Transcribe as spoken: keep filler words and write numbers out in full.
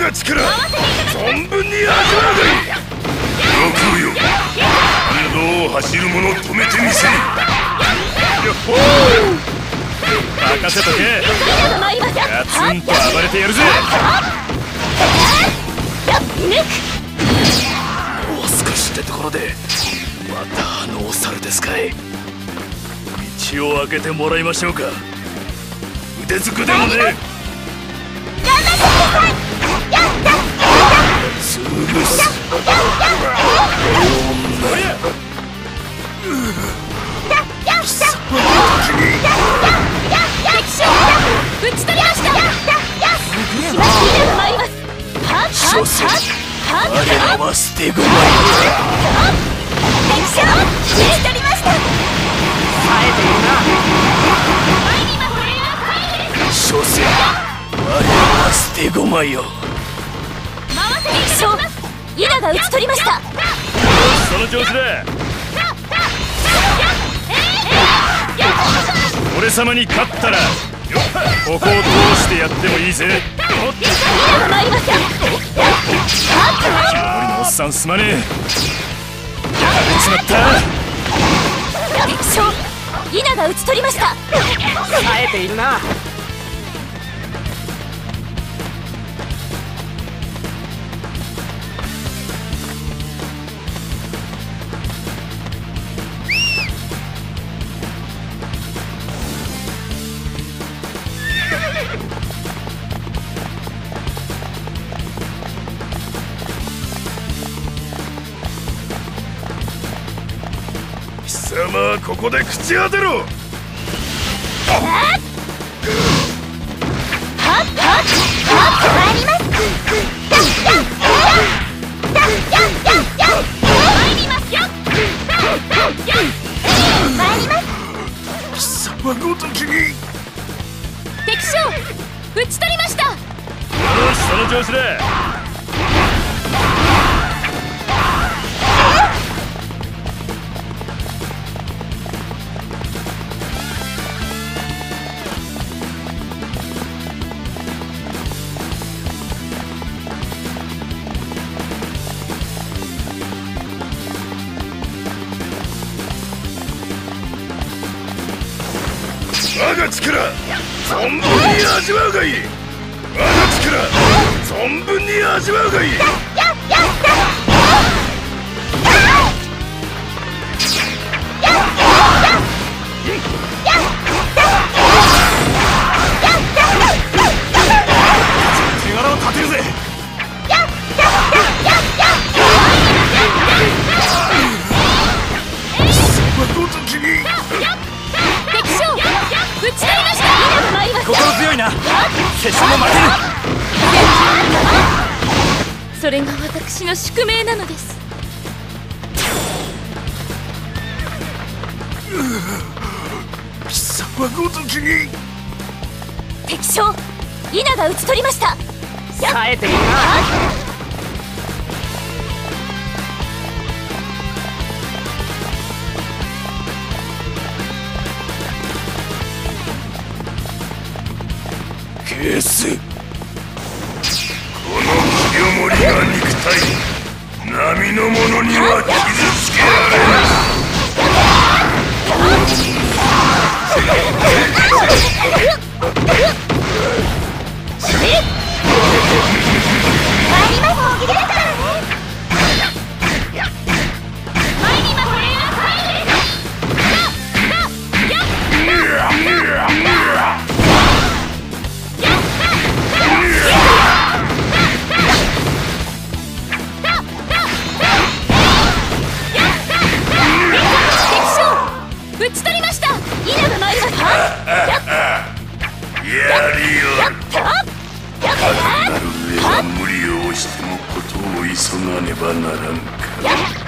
が力存分に味わうがいい。六よ、反動を走る者止めてみせい。よっほー、任せとけ。ガツンと暴れてやるぜ。もう少しってところでまたあのお猿ですかい。道を開けてもらいましょうか。腕ずくでもね。すぐす打ち取りました。 所詮我らは捨て駒よ。 敵将打ち取りました。冴えているな。 所詮我らは捨て駒よ。 敵将稲が打ち取りました。 その調子だ。俺様に勝ったらここを通してやってもいいぜ。 稲が参りました。 清盛のおっさんすまねえ。やられちまった。 敵将稲が打ち取りました。 冴えているな。 貴様はここで口当てろ。 はっはっ参ります。参りますよ。参ります。 貴様ごときに。 敵将打ち取りました。 よし、その調子だ。我が力存分に味わうがいい。我が力存分に味わうがいい。手柄を立てるぜ。そのごときに。 敵将打ち取りました。 心強いな。決勝も負ける。 それが私の宿命なのです。 貴様ごときに。 敵将稲が打ち取りました。 冴えているな。 ケース、この清盛が肉体並の者には傷つけられない。 打ち取りました。稲が参ります。 やりよる。かくなる上は無理をしてもことを急がねばならんか。